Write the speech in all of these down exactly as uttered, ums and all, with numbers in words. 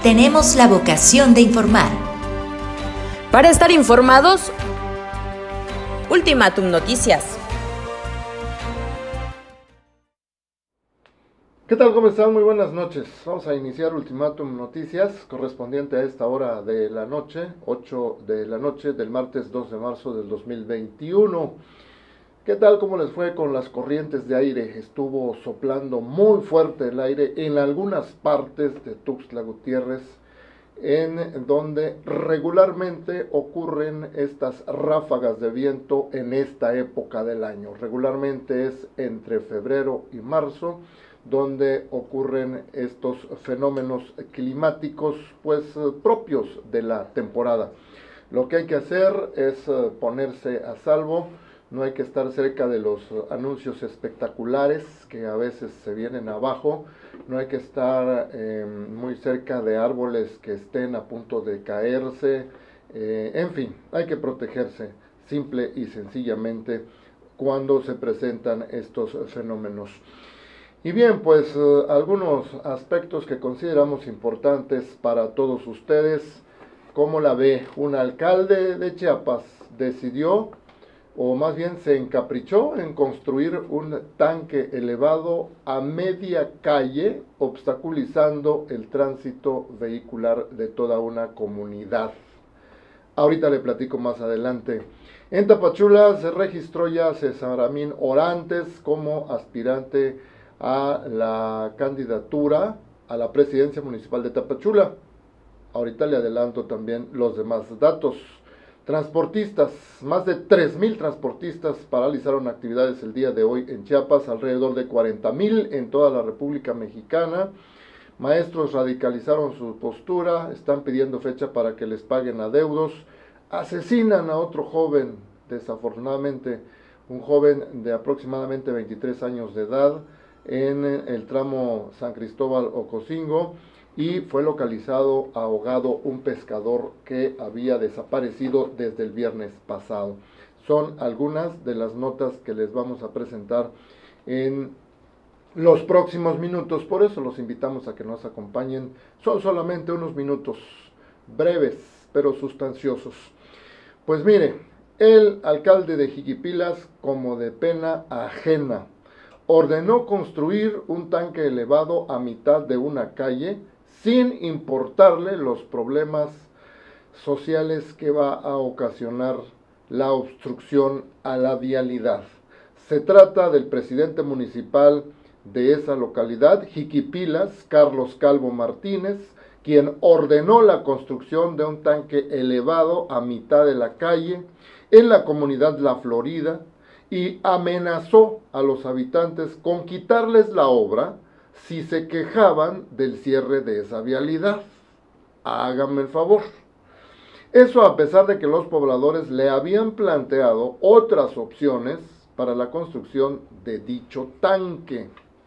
tenemos la vocación de informar. Para estar informados, Ultimátum Noticias. ¿Qué tal? ¿Cómo están? Muy buenas noches. Vamos a iniciar Ultimátum Noticias, correspondiente a esta hora de la noche, ocho de la noche del martes dos de marzo del dos mil veintiuno. ¿Qué tal? ¿Cómo les fue con las corrientes de aire? Estuvo soplando muy fuerte el aire en algunas partes de Tuxtla Gutiérrez, en donde regularmente ocurren estas ráfagas de viento en esta época del año. Regularmente es entre febrero y marzo, donde ocurren estos fenómenos climáticos pues propios de la temporada. Lo que hay que hacer es ponerse a salvo. No hay que estar cerca de los anuncios espectaculares que a veces se vienen abajo. No hay que estar eh, muy cerca de árboles que estén a punto de caerse. Eh, en fin, hay que protegerse simple y sencillamente cuando se presentan estos fenómenos. Y bien, pues eh, algunos aspectos que consideramos importantes para todos ustedes. ¿Cómo la ve? Un alcalde de Chiapas decidió, o más bien se encaprichó en construir un tanque elevado a media calle, obstaculizando el tránsito vehicular de toda una comunidad. Ahorita le platico más adelante. En Tapachula se registró ya César Amin Orantes como aspirante a la candidatura a la presidencia municipal de Tapachula. Ahorita le adelanto también los demás datos. Transportistas, más de tres mil transportistas paralizaron actividades el día de hoy en Chiapas, alrededor de cuarenta mil en toda la República Mexicana. Maestros radicalizaron su postura, están pidiendo fecha para que les paguen adeudos. Asesinan a otro joven, desafortunadamente, un joven de aproximadamente veintitrés años de edad en el tramo San Cristóbal-Ocosingo. Y fue localizado ahogado un pescador que había desaparecido desde el viernes pasado. Son algunas de las notas que les vamos a presentar en los próximos minutos, por eso los invitamos a que nos acompañen. Son solamente unos minutos breves, pero sustanciosos. Pues mire, el alcalde de Jiquipilas, como de pena ajena, ordenó construir un tanque elevado a mitad de una calle, sin importarle los problemas sociales que va a ocasionar la obstrucción a la vialidad. Se trata del presidente municipal de esa localidad, Jiquipilas, Carlos Calvo Martínez, quien ordenó la construcción de un tanque elevado a mitad de la calle en la comunidad La Florida y amenazó a los habitantes con quitarles la obra si se quejaban del cierre de esa vialidad. Háganme el favor. Eso a pesar de que los pobladores le habían planteado otras opciones para la construcción de dicho tanque.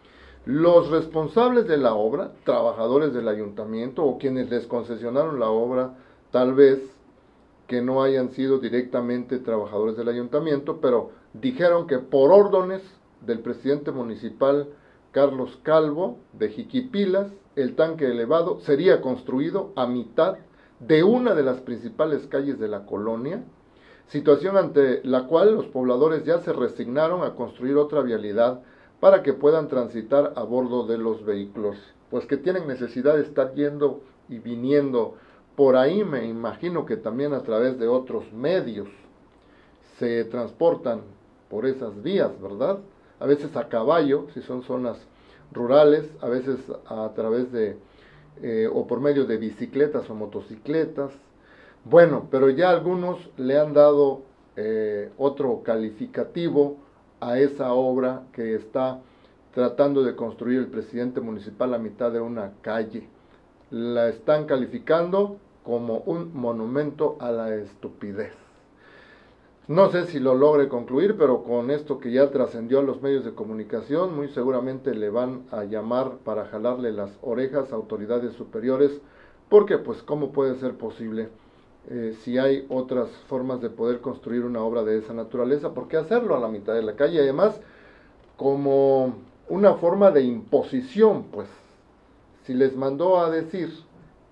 Los responsables de la obra, trabajadores del ayuntamiento o quienes les concesionaron la obra, tal vez que no hayan sido directamente trabajadores del ayuntamiento, pero dijeron que por órdenes del presidente municipal Carlos Calvo de Jiquipilas, el tanque elevado sería construido a mitad de una de las principales calles de la colonia, situación ante la cual los pobladores ya se resignaron a construir otra vialidad para que puedan transitar a bordo de los vehículos, pues que tienen necesidad de estar yendo y viniendo por ahí. Me imagino que también a través de otros medios se transportan por esas vías, ¿verdad? A veces a caballo, si son zonas rurales, a veces a través de, eh, o por medio de bicicletas o motocicletas. Bueno, pero ya algunos le han dado eh, otro calificativo a esa obra que está tratando de construir el presidente municipal a mitad de una calle. La están calificando como un monumento a la estupidez. No sé si lo logre concluir, pero con esto que ya trascendió a los medios de comunicación, muy seguramente le van a llamar para jalarle las orejas a autoridades superiores, porque pues cómo puede ser posible, eh, si hay otras formas de poder construir una obra de esa naturaleza, ¿por qué hacerlo a la mitad de la calle? Además, como una forma de imposición, pues, si les mandó a decir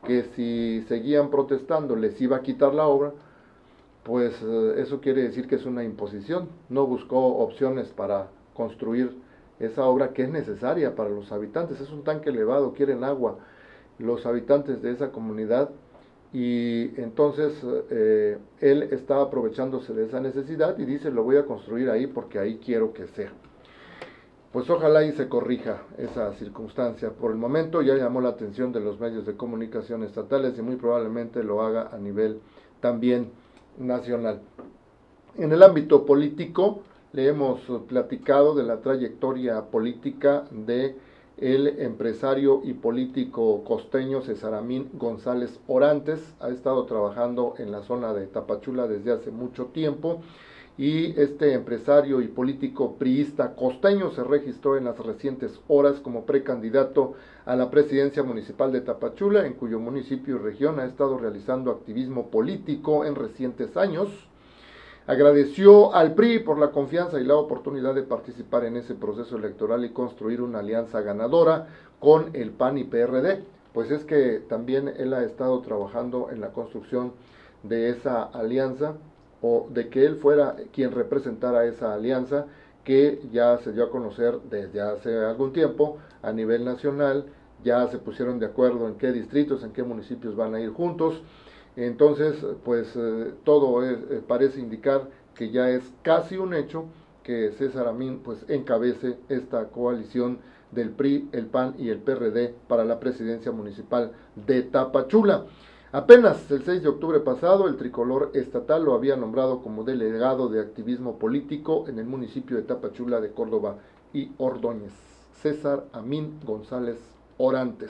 que si seguían protestando les iba a quitar la obra, pues eh, eso quiere decir que es una imposición. No buscó opciones para construir esa obra que es necesaria para los habitantes. Es un tanque elevado, quieren agua los habitantes de esa comunidad, y entonces eh, él está aprovechándose de esa necesidad y dice: lo voy a construir ahí porque ahí quiero que sea. Pues ojalá y se corrija esa circunstancia. Por el momento ya llamó la atención de los medios de comunicación estatales y muy probablemente lo haga a nivel también nacional. En el ámbito político, le hemos platicado de la trayectoria política de el empresario y político costeño César Amín González Orantes. Ha estado trabajando en la zona de Tapachula desde hace mucho tiempo, y este empresario y político priista costeño se registró en las recientes horas como precandidato a la presidencia municipal de Tapachula, en cuyo municipio y región ha estado realizando activismo político en recientes años. Agradeció al P R I por la confianza y la oportunidad de participar en ese proceso electoral y construir una alianza ganadora con el P A N y P R D. Pues es que también él ha estado trabajando en la construcción de esa alianza, o de que él fuera quien representara esa alianza, que ya se dio a conocer desde hace algún tiempo a nivel nacional. Ya se pusieron de acuerdo en qué distritos, en qué municipios van a ir juntos. Entonces, pues eh, todo es, eh, parece indicar que ya es casi un hecho que César Amín pues encabece esta coalición del P R I, el P A N y el P R D para la presidencia municipal de Tapachula. Apenas el seis de octubre pasado, el tricolor estatal lo había nombrado como delegado de activismo político en el municipio de Tapachula de Córdoba y Ordóñez, César Amín González Orantes.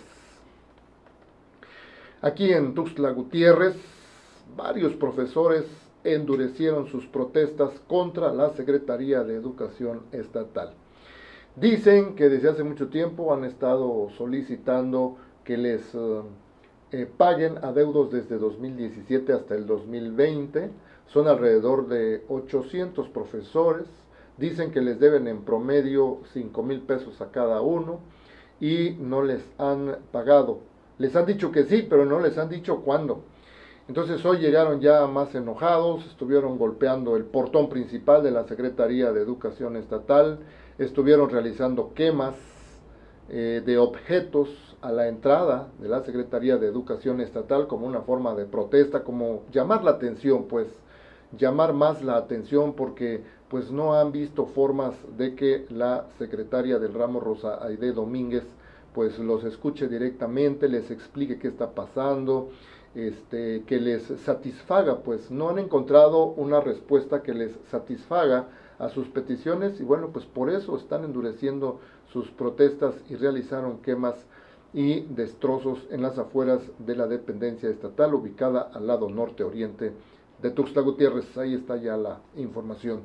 Aquí en Tuxtla Gutiérrez, varios profesores endurecieron sus protestas contra la Secretaría de Educación Estatal. Dicen que desde hace mucho tiempo han estado solicitando que les uh, eh, paguen adeudos desde dos mil diecisiete hasta el dos mil veinte. Son alrededor de ochocientos profesores. Dicen que les deben en promedio cinco mil pesos a cada uno y no les han pagado. Les han dicho que sí, pero no les han dicho cuándo. Entonces hoy llegaron ya más enojados, estuvieron golpeando el portón principal de la Secretaría de Educación Estatal, estuvieron realizando quemas eh, de objetos a la entrada de la Secretaría de Educación Estatal como una forma de protesta, como llamar la atención, pues llamar más la atención, porque pues no han visto formas de que la secretaria del ramo, Rosa Aide Domínguez, pues los escuche directamente, les explique qué está pasando, este, que les satisfaga. Pues no han encontrado una respuesta que les satisfaga a sus peticiones, y bueno, pues por eso están endureciendo sus protestas y realizaron quemas y destrozos en las afueras de la dependencia estatal ubicada al lado norte-oriente de Tuxtla Gutiérrez. Ahí está ya la información.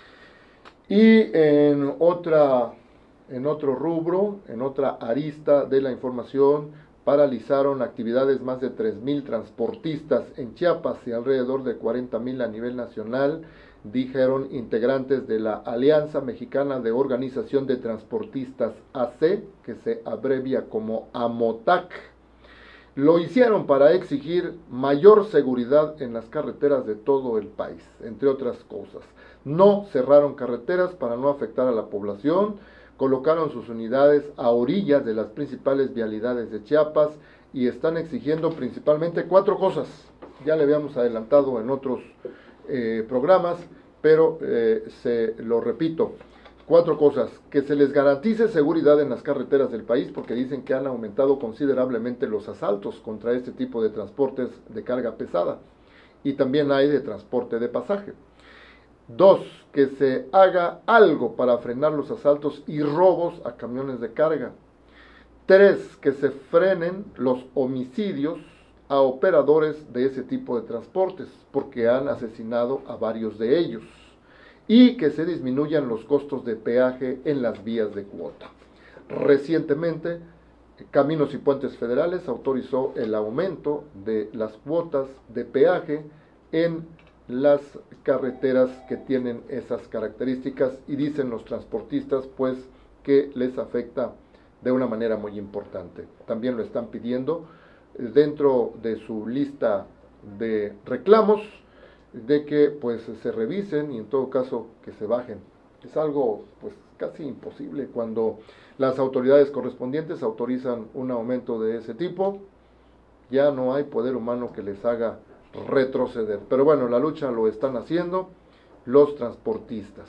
Y en otra... En otro rubro, en otra arista de la información, paralizaron actividades más de tres mil transportistas en Chiapas y alrededor de cuarenta mil a nivel nacional, dijeron integrantes de la Alianza Mexicana de Organización de Transportistas A C, que se abrevia como AMOTAC. Lo hicieron para exigir mayor seguridad en las carreteras de todo el país, entre otras cosas. No cerraron carreteras para no afectar a la población, colocaron sus unidades a orillas de las principales vialidades de Chiapas y están exigiendo principalmente cuatro cosas. Ya le habíamos adelantado en otros eh, programas, pero eh, se lo repito. Cuatro cosas: que se les garantice seguridad en las carreteras del país, porque dicen que han aumentado considerablemente los asaltos contra este tipo de transportes de carga pesada, y también hay de transporte de pasaje. Dos, que se haga algo para frenar los asaltos y robos a camiones de carga. Tres, que se frenen los homicidios a operadores de ese tipo de transportes, porque han asesinado a varios de ellos. Y que se disminuyan los costos de peaje en las vías de cuota. Recientemente, Caminos y Puentes Federales autorizó el aumento de las cuotas de peaje en las carreteras que tienen esas características, y dicen los transportistas pues que les afecta de una manera muy importante. También lo están pidiendo dentro de su lista de reclamos de que pues se revisen y en todo caso que se bajen. Es algo pues casi imposible cuando las autoridades correspondientes autorizan un aumento de ese tipo. Ya no hay poder humano que les haga retroceder. Pero bueno, la lucha lo están haciendo los transportistas.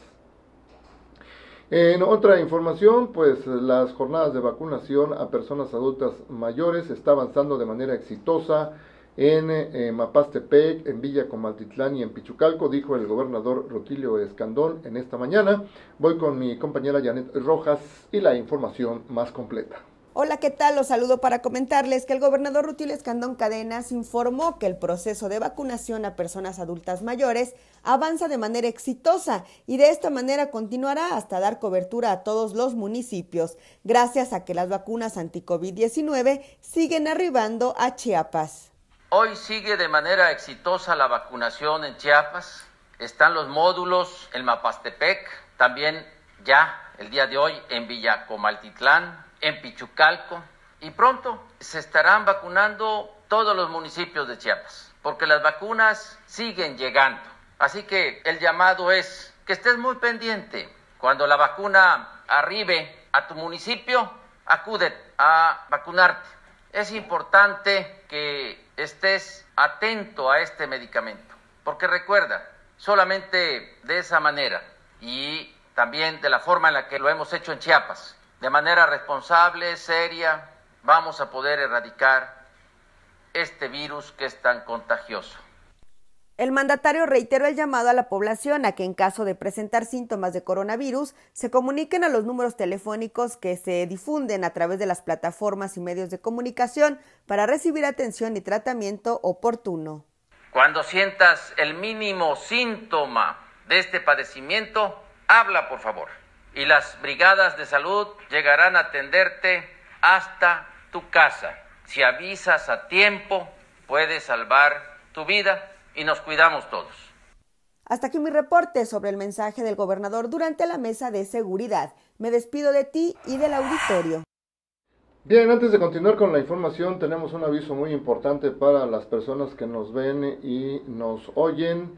En otra información, pues las jornadas de vacunación a personas adultas mayores está avanzando de manera exitosa en eh, Mapastepec, en Villa Comaltitlán y en Pichucalco, dijo el gobernador Rutilio Escandón en esta mañana. Voy con mi compañera Janet Rojas y la información más completa. Hola, ¿qué tal? Los saludo para comentarles que el gobernador Rutilio Escandón Cadenas informó que el proceso de vacunación a personas adultas mayores avanza de manera exitosa y de esta manera continuará hasta dar cobertura a todos los municipios, gracias a que las vacunas anti-COVID diecinueve siguen arribando a Chiapas. Hoy sigue de manera exitosa la vacunación en Chiapas. Están los módulos en Mapastepec, también ya el día de hoy en Villa Comaltitlán, en Pichucalco, y pronto se estarán vacunando todos los municipios de Chiapas, porque las vacunas siguen llegando. Así que el llamado es que estés muy pendiente. Cuando la vacuna arribe a tu municipio, acude a vacunarte. Es importante que estés atento a este medicamento, porque recuerda, solamente de esa manera y también de la forma en la que lo hemos hecho en Chiapas, de manera responsable, seria, vamos a poder erradicar este virus que es tan contagioso. El mandatario reiteró el llamado a la población a que en caso de presentar síntomas de coronavirus se comuniquen a los números telefónicos que se difunden a través de las plataformas y medios de comunicación para recibir atención y tratamiento oportuno. Cuando sientas el mínimo síntoma de este padecimiento, habla por favor. Y las brigadas de salud llegarán a atenderte hasta tu casa. Si avisas a tiempo, puedes salvar tu vida y nos cuidamos todos. Hasta aquí mi reporte sobre el mensaje del gobernador durante la mesa de seguridad. Me despido de ti y del auditorio. Bien, antes de continuar con la información, tenemos un aviso muy importante para las personas que nos ven y nos oyen.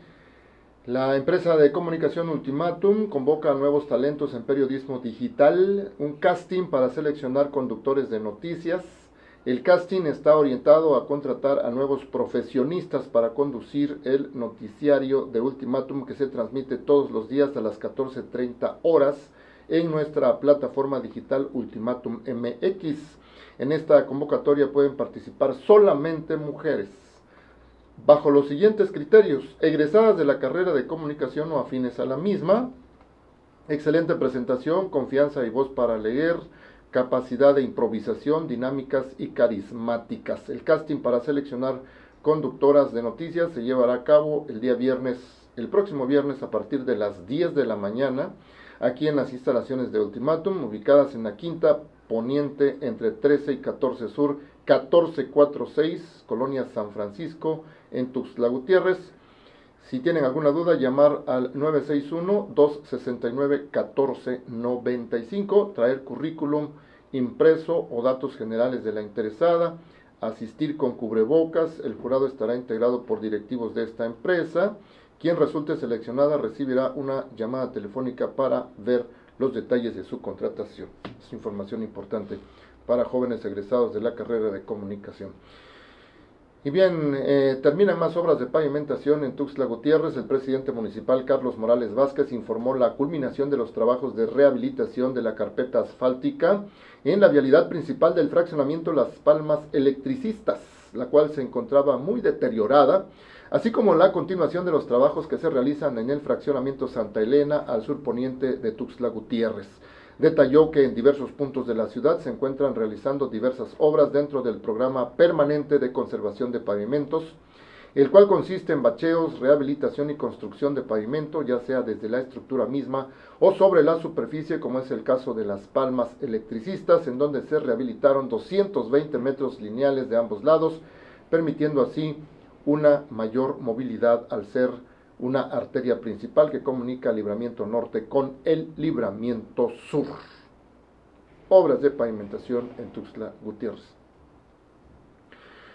La empresa de comunicación Ultimatum convoca a nuevos talentos en periodismo digital, un casting para seleccionar conductores de noticias. El casting está orientado a contratar a nuevos profesionistas para conducir el noticiario de Ultimatum que se transmite todos los días a las catorce treinta horas en nuestra plataforma digital Ultimatum M X. En esta convocatoria pueden participar solamente mujeres. Bajo los siguientes criterios: egresadas de la carrera de comunicación o afines a la misma, excelente presentación, confianza y voz para leer, capacidad de improvisación, dinámicas y carismáticas. El casting para seleccionar conductoras de noticias se llevará a cabo el día viernes, el próximo viernes a partir de las diez de la mañana, aquí en las instalaciones de Ultimatum, ubicadas en la Quinta Poniente entre trece y catorce Sur, catorce cuarenta y seis, Colonia San Francisco, en Tuxtla Gutiérrez. Si tienen alguna duda, llamar al nueve seis uno, dos seis nueve, uno cuatro nueve cinco, traer currículum impreso o datos generales de la interesada, asistir con cubrebocas. El jurado estará integrado por directivos de esta empresa. Quien resulte seleccionada recibirá una llamada telefónica para ver los detalles de su contratación. Es información importante para jóvenes egresados de la carrera de comunicación. Y bien, eh, terminan más obras de pavimentación en Tuxtla Gutiérrez. El presidente municipal Carlos Morales Vázquez informó la culminación de los trabajos de rehabilitación de la carpeta asfáltica en la vialidad principal del fraccionamiento Las Palmas Electricistas, la cual se encontraba muy deteriorada, así como la continuación de los trabajos que se realizan en el fraccionamiento Santa Elena al sur poniente de Tuxtla Gutiérrez. Detalló que en diversos puntos de la ciudad se encuentran realizando diversas obras dentro del programa permanente de conservación de pavimentos, el cual consiste en bacheos, rehabilitación y construcción de pavimento, ya sea desde la estructura misma o sobre la superficie, como es el caso de Las Palmas Electricistas, en donde se rehabilitaron doscientos veinte metros lineales de ambos lados, permitiendo así una mayor movilidad al ser una arteria principal que comunica el libramiento norte con el libramiento sur. Obras de pavimentación en Tuxtla Gutiérrez.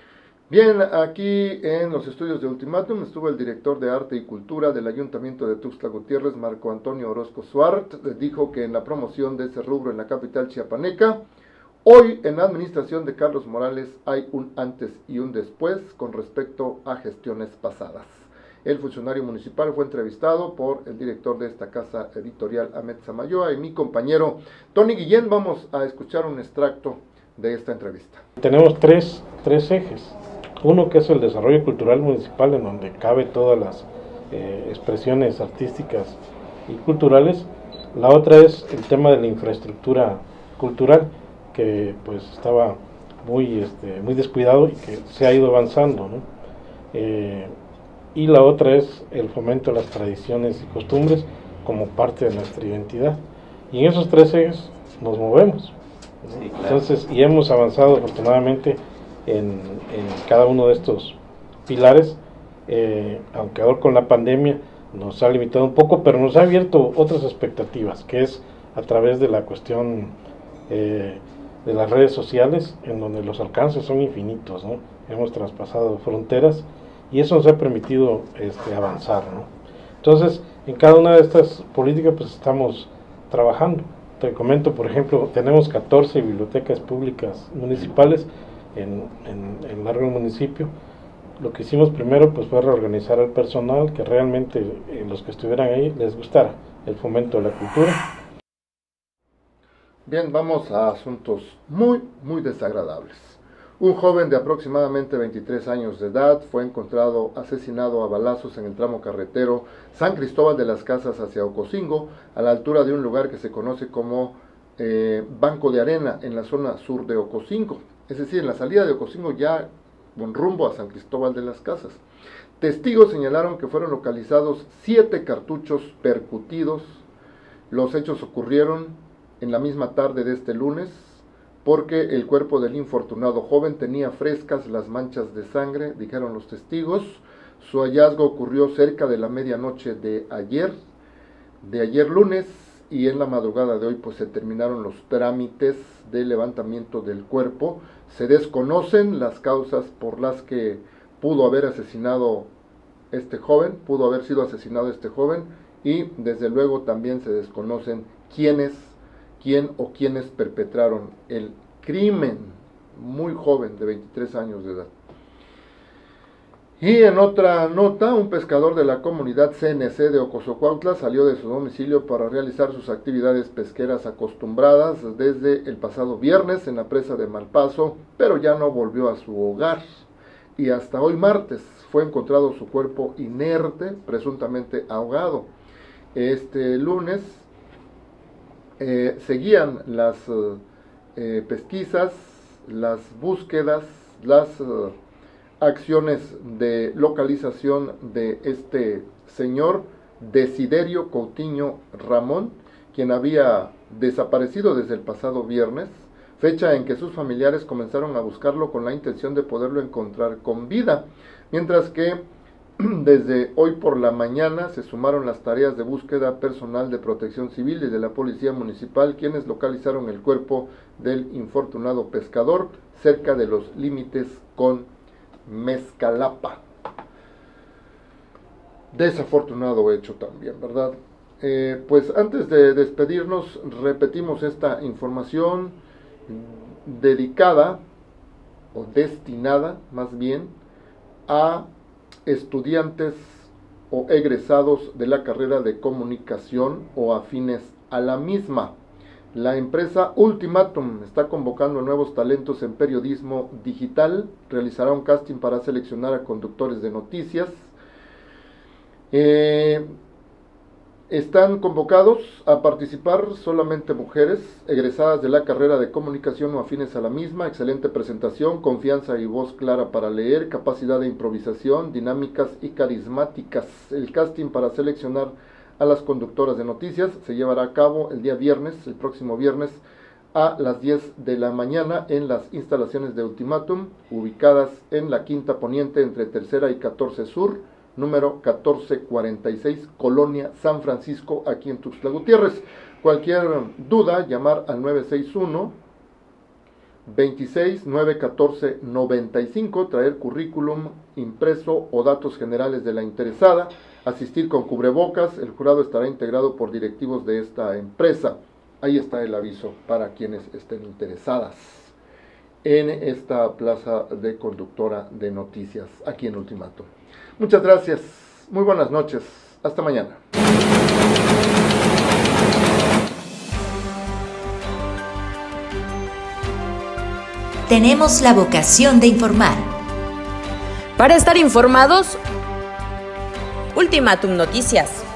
Bien, aquí en los estudios de Ultimátum estuvo el director de Arte y Cultura del Ayuntamiento de Tuxtla Gutiérrez, Marco Antonio Orozco Suart. Dijo que en la promoción de ese rubro en la capital chiapaneca, hoy en la administración de Carlos Morales hay un antes y un después con respecto a gestiones pasadas. El funcionario municipal fue entrevistado por el director de esta casa editorial, Ahmed Samayoa, y mi compañero Tony Guillén. Vamos a escuchar un extracto de esta entrevista. Tenemos tres, tres ejes. Uno que es el desarrollo cultural municipal, en donde cabe todas las eh, expresiones artísticas y culturales. La otra es el tema de la infraestructura cultural, que pues estaba muy, este, muy descuidado y que se ha ido avanzando, ¿no? Eh, y la otra es el fomento de las tradiciones y costumbres como parte de nuestra identidad. Y en esos tres ejes nos movemos, ¿no? Sí, claro. Entonces, y hemos avanzado afortunadamente En, en cada uno de estos pilares, eh, aunque ahora con la pandemia nos ha limitado un poco, pero nos ha abierto otras expectativas, que es a través de la cuestión eh, de las redes sociales, en donde los alcances son infinitos, ¿no? Hemos traspasado fronteras y eso nos ha permitido este, avanzar, ¿no? Entonces, en cada una de estas políticas pues estamos trabajando. Te comento, por ejemplo, tenemos catorce bibliotecas públicas municipales en, en, en largo el municipio. Lo que hicimos primero pues fue reorganizar al personal, que realmente eh, los que estuvieran ahí les gustara el fomento de la cultura. Bien, vamos a asuntos muy, muy desagradables. Un joven de aproximadamente veintitrés años de edad fue encontrado asesinado a balazos en el tramo carretero San Cristóbal de las Casas hacia Ocosingo, a la altura de un lugar que se conoce como eh, Banco de Arena, en la zona sur de Ocosingo. Es decir, en la salida de Ocosingo ya con rumbo a San Cristóbal de las Casas. Testigos señalaron que fueron localizados siete cartuchos percutidos. Los hechos ocurrieron en la misma tarde de este lunes, porque el cuerpo del infortunado joven tenía frescas las manchas de sangre, dijeron los testigos. Su hallazgo ocurrió cerca de la medianoche de ayer, de ayer lunes, y en la madrugada de hoy pues se terminaron los trámites de levantamiento del cuerpo. Se desconocen las causas por las que pudo haber asesinado este joven, pudo haber sido asesinado este joven, y desde luego también se desconocen quiénes, quién o quiénes perpetraron el crimen. Muy joven, de veintitrés años de edad. Y en otra nota, un pescador de la comunidad C N C de Ocosocuautla salió de su domicilio para realizar sus actividades pesqueras acostumbradas desde el pasado viernes en la presa de Malpaso, pero ya no volvió a su hogar. Y hasta hoy martes fue encontrado su cuerpo inerte, presuntamente ahogado. Este lunes eh, seguían las eh, pesquisas, las búsquedas, las eh, acciones de localización de este señor Desiderio Coutinho Ramón, quien había desaparecido desde el pasado viernes, fecha en que sus familiares comenzaron a buscarlo con la intención de poderlo encontrar con vida, mientras que desde hoy por la mañana se sumaron las tareas de búsqueda personal de Protección Civil y de la Policía Municipal, quienes localizaron el cuerpo del infortunado pescador cerca de los límites con Mezcalapa. Desafortunado hecho también, ¿verdad? Eh, pues antes de despedirnos, repetimos esta información dedicada o destinada más bien a estudiantes o egresados de la carrera de comunicación o afines a la misma. La empresa Ultimátum está convocando nuevos talentos en periodismo digital. Realizará un casting para seleccionar a conductores de noticias. Eh, están convocados a participar solamente mujeres egresadas de la carrera de comunicación o afines a la misma. Excelente presentación, confianza y voz clara para leer, capacidad de improvisación, dinámicas y carismáticas. El casting para seleccionar a las conductoras de noticias se llevará a cabo el día viernes, el próximo viernes, a las diez de la mañana en las instalaciones de Ultimátum, ubicadas en la Quinta Poniente entre Tercera y catorce Sur, número catorce cuarenta y seis, Colonia San Francisco, aquí en Tuxtla Gutiérrez. Cualquier duda, llamar al nueve seis uno, veintiséis nueve catorce noventa y cinco, traer currículum impreso o datos generales de la interesada, asistir con cubrebocas. El jurado estará integrado por directivos de esta empresa. Ahí está el aviso para quienes estén interesadas en esta plaza de conductora de noticias aquí en Ultimátum. Muchas gracias, muy buenas noches, hasta mañana. Tenemos la vocación de informar. Para estar informados, Ultimátum Noticias.